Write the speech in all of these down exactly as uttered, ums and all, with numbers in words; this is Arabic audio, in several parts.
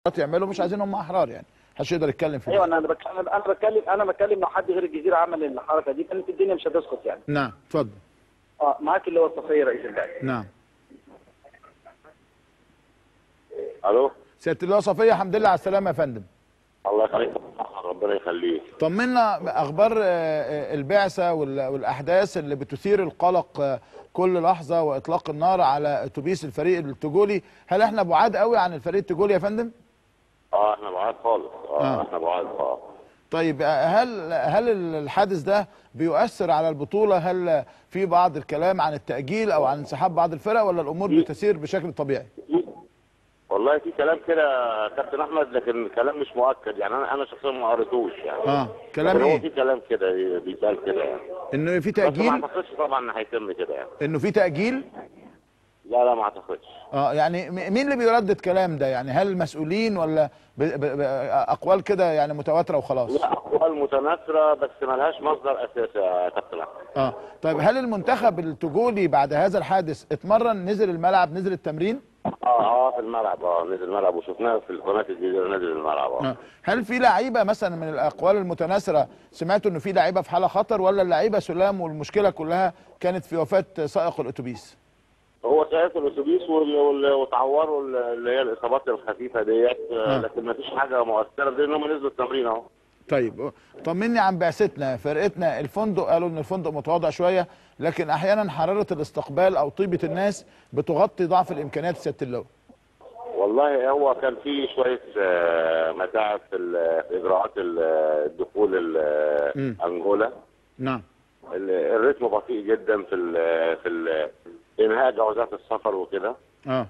يعملوا، مش عايزين هم احرار يعني، محدش يقدر يتكلم في ايوه انا بتكلم انا بتكلم انا بتكلم لو حد غير الجزيره عمل الحركه دي كانت الدنيا مش هتسقط يعني. نعم اتفضل. اه معاك اللي هو صفيه رئيس البعثه. نعم. الو سياده اللواء صفيه، الحمد لله على السلامه يا فندم. الله يخليك، ربنا يخليك. طمنا اخبار البعثه والاحداث اللي بتثير القلق كل لحظه، واطلاق النار على اتوبيس الفريق التجولي، هل احنا بعاد قوي عن الفريق التجولي يا فندم؟ اه احنا بعاد خالص. اه, آه. احنا بعاد. اه طيب هل هل الحادث ده بيؤثر على البطوله؟ هل في بعض الكلام عن التاجيل او عن انسحاب بعض الفرق، ولا الامور بتسير بشكل طبيعي؟ والله في كلام كده كابتن احمد، لكن الكلام مش مؤكد يعني، انا انا شخصيا ما قريتوش يعني. اه كلام ايه؟ هو في كلام كده بيتقال كده يعني، انه في تاجيل. بس ما اعتقدش طبعا ان هيتم كده يعني. انه في تاجيل؟ لا لا ما اعتقدش. اه يعني مين اللي بيردد كلام ده يعني؟ هل المسؤولين ولا ب ب ب اقوال كده يعني متواتره وخلاص؟ لا اقوال متناثره بس ما لهاش مصدر اساسي يا كابتن احمد. اه طيب هل المنتخب التجولي بعد هذا الحادث اتمرن، نزل الملعب، نزل التمرين؟ اه اه في الملعب. اه نزل الملعب وشفناه في قناه الجزيره نزل الملعب. اه هل في لعيبه مثلا من الاقوال المتناثره سمعتوا انه في لعيبه في حاله خطر، ولا اللعيبه سلام والمشكله كلها كانت في وفاه سائق الاتوبيس؟ هو سائق الاتوبيس وتعوروا اللي هي الاصابات الخفيفه ديت، لكن ما فيش حاجه مؤثره لان هم نزلوا التمرين اهو. طيب طمني عن بعثتنا، فرقتنا. الفندق قالوا ان الفندق متواضع شويه، لكن احيانا حراره الاستقبال او طيبه الناس بتغطي ضعف الامكانيات سياده اللواء. والله هو كان في شويه متاعب في اجراءات الدخول انجولا. نعم. الريتم بطيء جدا في ال في ال انهاء جوازات السفر وكده. اه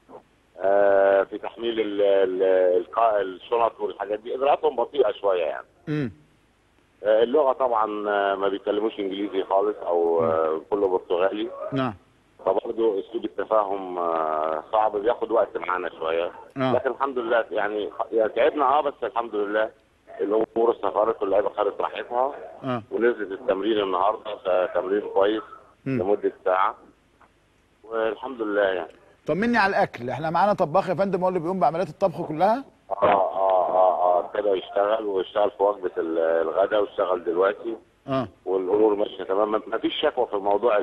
آه في تحميل ال ال الشنط والحاجات دي، اجراءاتهم بطيئه شويه يعني. امم آه اللغه طبعا ما بيتكلموش انجليزي خالص او آه كله برتغالي. نعم. فبرضه اسلوب التفاهم آه صعب، بياخد وقت معانا شويه. آه. لكن الحمد لله يعني تعبنا اه بس الحمد لله الامور استقرت واللعيبه خدت راحتها. آه. ونزلت التمرين النهارده تمرين كويس مم. لمده ساعه والحمد لله يعني. طمني على الاكل، احنا معانا طباخ يا فندم هو اللي بيقوم بعمليات الطبخ كلها؟ اه اه اه اه ابتدى يشتغل واشتغل في وجبه الغداء واشتغل دلوقتي. اه والامور ماشيه تمام، ما فيش شكوى في الموضوع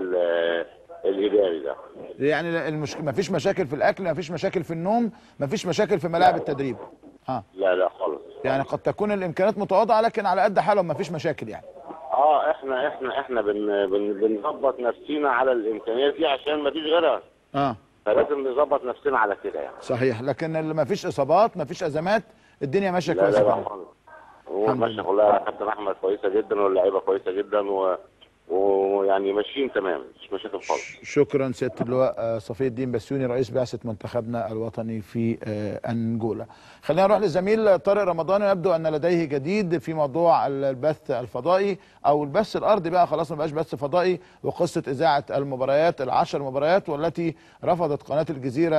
الاداري ده. يعني المشكله ما فيش مشاكل في الاكل، ما فيش مشاكل في النوم، ما فيش مشاكل في ملاعب التدريب. اه لا لا خالص. يعني قد تكون الامكانيات متواضعه لكن على قد حالهم، ما فيش مشاكل يعني. اه احنا احنا احنا بن بن بنظبط نفسينا على الامكانيات دي عشان ما فيش غيرها. اه فلازم نظبط نفسنا على كده يعني. صحيح، لكن اللي ما فيش اصابات، ما فيش ازمات، الدنيا ماشيه كويسه. لا لا لا خالص. ماشيه كلها كابتن احمد كويسه جدا واللعيبه كويسه جدا و ويعني ماشيين تمام، مش مشاكل خالص. شكرا سياده اللواء صفي الدين بسيوني رئيس بعثه منتخبنا الوطني في انجولا. خلينا نروح للزميل طارق رمضان، يبدو ان لديه جديد في موضوع البث الفضائي او البث الارضي بقى، خلاص ما بقاش بث فضائي، وقصه اذاعه المباريات العشر مباريات، والتي رفضت قناه الجزيره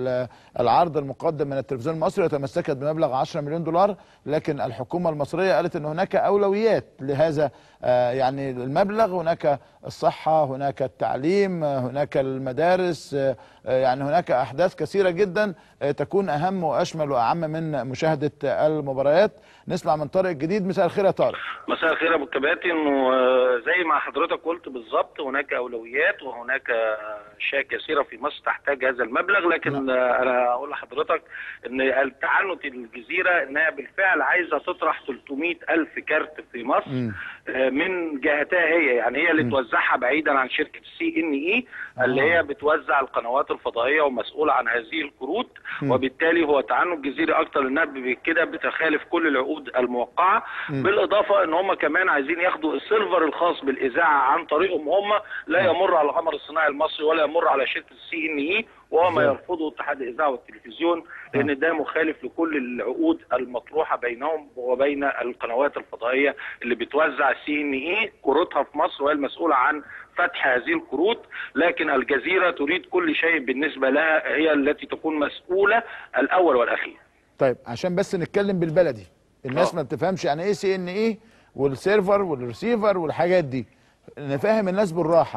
العرض المقدم من التلفزيون المصري وتمسكت بمبلغ عشرة مليون دولار، لكن الحكومه المصريه قالت ان هناك اولويات لهذا يعني المبلغ، هناك الصحة، هناك التعليم، هناك المدارس، يعني هناك أحداث كثيرة جدا تكون أهم وأشمل وأعم من مشاهدة المباريات. نسمع من طارق الجديد. مساء الخير يا طارق. مساء الخير يا ابو الكباتن، وزي ما حضرتك قلت بالظبط هناك أولويات وهناك أشياء كثيرة في مصر تحتاج هذا المبلغ، لكن لا. أنا أقول لحضرتك أن التعنت الجزيرة أنها بالفعل عايزة تطرح ثلاثمائة ألف كارت في مصر م. من جهتها هي، يعني هي اللي توزعها بعيدا عن شركة سي ان اي اللي هي بتوزع القنوات الفضائية ومسؤولة عن هذه الكروت، م. وبالتالي هو تعنت جزيري اكتر انها بكده بتخالف كل العقود الموقعة، م. بالاضافة ان هم كمان عايزين ياخدوا السيرفر الخاص بالاذاعة عن طريقهم هم، لا يمر على القمر الصناعي المصري ولا يمر على شركة سي ان اي، وهو ما يرفضه اتحاد الاذاعه والتلفزيون، لان ده مخالف لكل العقود المطروحه بينهم وبين القنوات الفضائيه اللي بتوزع سي ان اي كروتها في مصر، وهي المسؤوله عن فتح هذه الكروت، لكن الجزيره تريد كل شيء بالنسبه لها هي التي تكون مسؤوله الاول والاخير. طيب عشان بس نتكلم بالبلدي، الناس أوه. ما بتفهمش يعني ايه سي ان اي والسيرفر والريسيفر والحاجات دي، نفهم الناس بالراحه.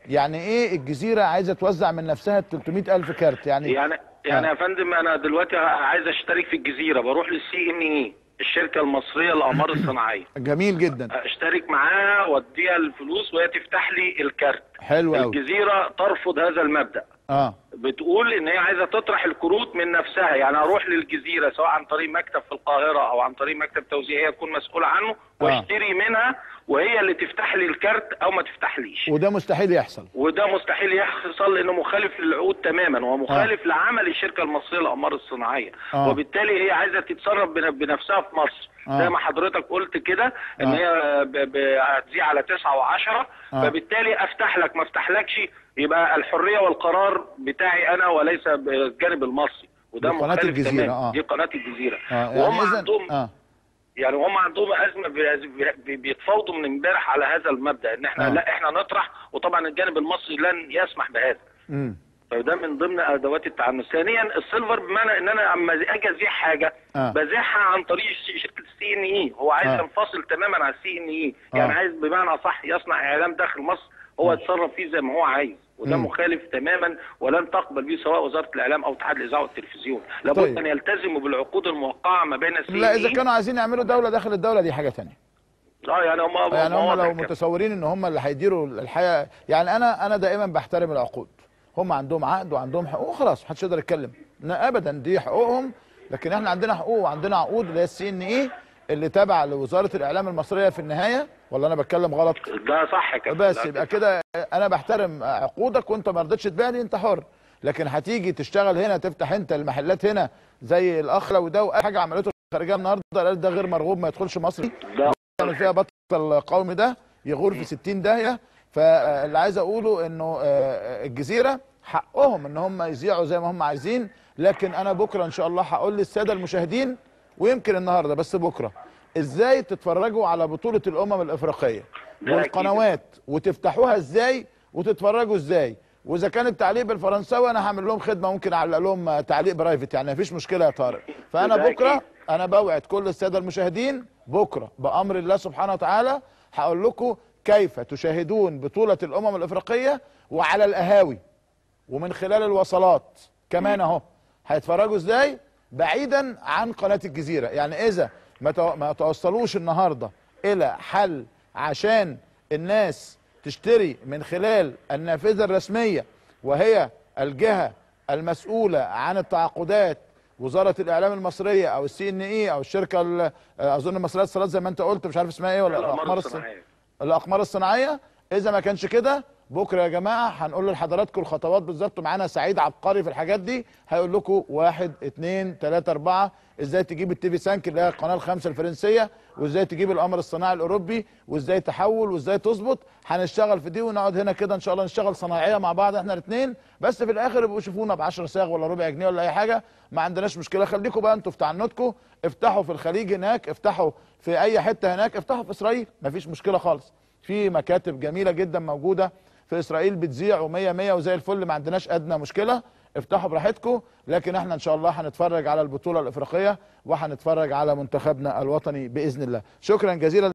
يعني ايه الجزيره عايزه توزع من نفسها ثلاثمائة ألف كارت يعني يعني يعني آه. يا فندم انا دلوقتي عايز اشترك في الجزيره، بروح للسي ان اي الشركه المصريه للاقمار الصناعيه. جميل جدا. اشترك معاها واديها الفلوس وهي تفتح لي الكارت. حلو قوي. الجزيره ترفض هذا المبدا. اه بتقول ان هي عايزه تطرح الكروت من نفسها، يعني اروح للجزيره سواء عن طريق مكتب في القاهره او عن طريق مكتب توزيع هي تكون مسؤوله عنه واشتري آه. منها وهي اللي تفتح لي الكارت او ما تفتحليش. وده مستحيل يحصل. وده مستحيل يحصل لانه مخالف للعقود تماما، ومخالف آه. لعمل الشركه المصريه للاقمار الصناعيه. آه. وبالتالي هي عايزه تتصرف بنفسها في مصر. آه. زي ما حضرتك قلت كده ان آه. هي هتذيع على تسعة وعشرة. آه. فبالتالي افتح لك ما افتحلكش يبقى الحريه والقرار بتاعي انا وليس بالجانب المصري، وده مخالف تماما. آه. دي قناه الجزيره. آه. يعني وهم إذن... عندهم آه. يعني هم عندهم ازمه بيتفاوضوا من امبارح على هذا المبدا ان احنا آه. لا احنا نطرح، وطبعا الجانب المصري لن يسمح بهذا. امم فده من ضمن ادوات التعنت. ثانيا السيلفر بمعنى ان انا اما اجي ازيح حاجه آه. بزيحها عن طريق شركه السي ان اي، هو عايز آه. ينفصل تماما عن السي ان اي، يعني آه. عايز بمعنى صح يصنع اعلام داخل مصر هو يتصرف فيه زي ما هو عايز، وده مم. مخالف تماما ولن تقبل به سواء وزاره الاعلام او اتحاد الاذاعه والتلفزيون. لابد طيب. ان يلتزموا بالعقود الموقعه ما بين السي. لا اذا كانوا عايزين يعملوا دوله داخل الدوله دي حاجه ثانيه. اه يعني هم يعني هم لو متصورين ان هم اللي هيديروا الحياه، يعني انا انا دائما بحترم العقود. هم عندهم عقد وعندهم حقوق خلاص محدش يقدر يتكلم. ابدا دي حقوقهم، لكن احنا عندنا حقوق وعندنا عقود اللي هي السي ان اي اللي تابعه لوزاره الاعلام المصريه في النهايه، ولا انا بتكلم غلط؟ ده صح كده. بس يبقى كده انا بحترم عقودك وانت ما رضيتش تبيع لي انت حر، لكن هتيجي تشتغل هنا تفتح انت المحلات هنا زي الاخ لو ده واي حاجه عملته الخارجيه النهارده قال ده غير مرغوب ما يدخلش مصر، يعمل فيها بطل قومي ده يغور في ستين داهيه. فاللي عايز اقوله انه الجزيره حقهم ان هم يذيعوا زي ما هم عايزين، لكن انا بكره ان شاء الله هقول للساده المشاهدين ويمكن النهارده بس بكره ازاي تتفرجوا على بطوله الامم الافريقيه والقنوات وتفتحوها ازاي وتتفرجوا ازاي، واذا كان التعليق بالفرنساوي انا هعمل لهم خدمه ممكن اعلق لهم تعليق برايفت، يعني مفيش مشكله يا طارق. فانا بكره انا بوعد كل الساده المشاهدين بكره بامر الله سبحانه وتعالى هقول لكم كيف تشاهدون بطوله الامم الافريقيه وعلى القهاوي ومن خلال الوصلات كمان اهو هيتفرجوا ازاي بعيدا عن قناه الجزيره. يعني اذا ما توصلوش النهارده الى حل عشان الناس تشتري من خلال النافذه الرسميه وهي الجهه المسؤوله عن التعاقدات وزاره الاعلام المصريه او السي ان اي او الشركه اظن مصريه الاتصالات زي ما انت قلت مش عارف اسمها ايه ولا الاقمار الصناعيه. الاقمار الصناعيه. اذا ما كانش كده بكره يا جماعه هنقول لحضراتكم الخطوات بالظبط، معانا سعيد عبقري في الحاجات دي هيقول لكم واحد اتنين تلاته اربعه ازاي تجيب التي في سانك اللي هي القناه الخامسه الفرنسيه، وازاي تجيب القمر الصناعي الاوروبي، وازاي تحول وازاي تظبط. هنشتغل في دي ونقعد هنا كده ان شاء الله نشتغل صناعيه مع بعض احنا الاثنين، بس في الاخر يبقوا شوفونا ب عشرة صاغ ولا ربع جنيه ولا اي حاجه، ما عندناش مشكله. خليكم بقى انتوا في تعنتكم، افتحوا في الخليج هناك، افتحوا في اي حته هناك، افتحوا في اسرائيل مفيش مشكله خالص. في مكاتب جميله جدا موجوده في اسرائيل بتذيع ومية مية وزي الفل، ما عندناش ادنى مشكله. افتحوا براحتكم، لكن احنا ان شاء الله هنتفرج على البطوله الافريقيه وهنتفرج على منتخبنا الوطني باذن الله. شكرا جزيلا.